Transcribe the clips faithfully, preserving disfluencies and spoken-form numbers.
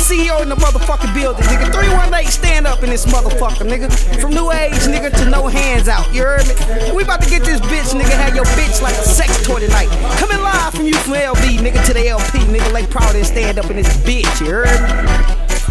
C E O in the motherfucking building, nigga. three one eight, stand up in this motherfucker, nigga. From new age, nigga, to no hands out, you heard me? We about to get this bitch, nigga, have your bitch like a sex toy tonight. Coming live from you from L B, nigga, to the L P, nigga. Lay proud and stand up in this bitch, you heard me?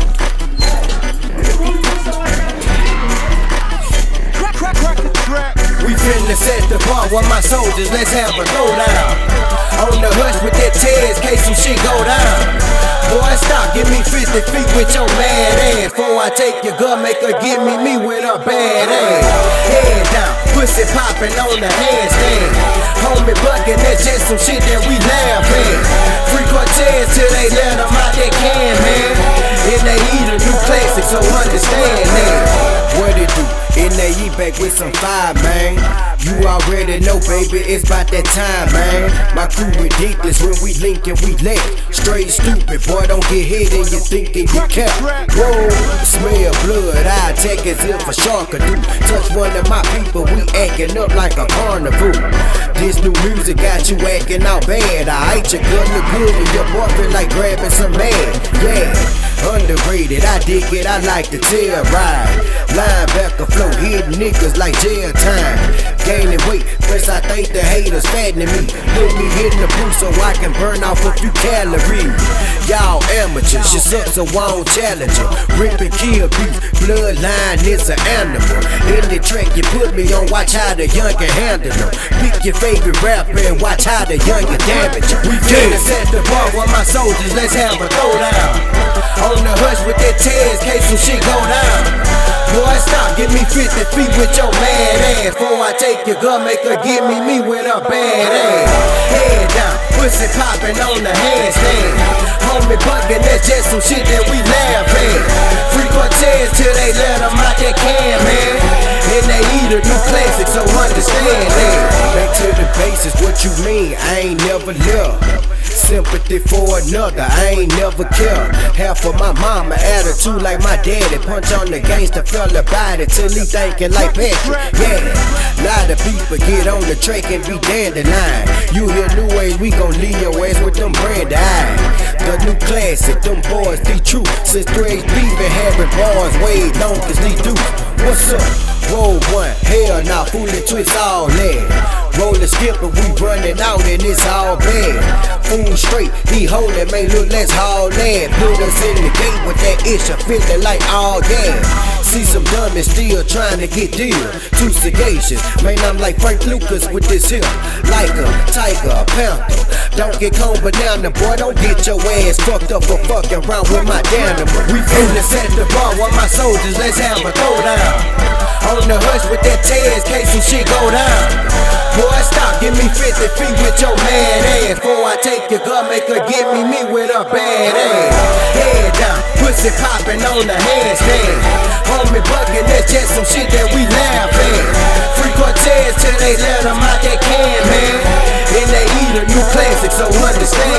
We finna set the bar with my soldiers, let's have a throwdown. On the hush with that Tez, case some shit go down. Boy, stop, give me fifty feet with your mad ass. Before I take your gun, make her give me me with a bad ass. Head down, pussy popping on the handstand. Homie bucking, that's just some shit that we laugh at. Free Cortez till they let them out that can, man. And they eat a new classic, so understand that. What it do? N A E back with some fire, man. You already know, baby, it's about that time, man. My crew ridiculous when we link and we let. Straight stupid, boy, don't get hit and you thinking you kept. Whoa, smell blood, I take as if a shark could do. Touch one of my people, we acting up like a carnival. This new music got you acting out bad. I hate your gun look good and your boy feel like grabbing some man. Yeah, underrated, I dig it, I like to tail ride. Linebacker flow, hitting niggas like jail time. Gaining weight, first I think the haters fattening me. Put me hitting the booth so I can burn off a few calories. Y'all amateurs, you suck so I won't challenge you. Rip and kill beef, bloodline is an animal. In the track you put me on, watch how the young can handle them. Pick your favorite rapper and watch how the young can damage you. We finna set the bar with my soldiers, let's have a throwdown. On the hush with that Tez, case some shit go down. Boy, stop, give me fifty feet with your mad ass. Before I take your gun, make her give me me with a bad ass. Head down, pussy popping on the handstand. Homie bucking, that's just some shit that we laugh at. Free Cortez till they let them out that can, man. And they eat a new classic, so understand that. Back to the basics, what you mean? I ain't never left. Sympathy for another, I ain't never care. Half of my mama attitude like my daddy. Punch on the gangster fella body till he thinking like Patrick. Yeah, lot of people get on the track and be dandelion. You hear new ways, we gon' leave your ass with them brand eyes. The new classic, them boys be true. Since three H B been having bars way long as they do. What's up? Roll one, hell nah, fool and twist all that. Roll the skipper, we running out and it's all bad. Fool straight, he holding, may look less haul that. Put us in the gate with that issue, feeling like all gas. See some dummies still trying to get deal. Too sagacious, man, I'm like Frank Lucas with this here. Like a tiger, a panther. Don't get cold banana, boy, don't get your ass fucked up for fucking around with my danimal. We finna set the bar with my soldiers, let's have a throwdown. On the hush with that Tez, case some shit go down. Boy, stop, give me fifty feet with your mad ass. Before I take your gun, make her give me me with a bad ass. Head down, pussy popping on the handstand. Homie bucking, that's just some shit that we laugh at. Free Cortez till they let them out that can, man. And they eat a new classic, so understand.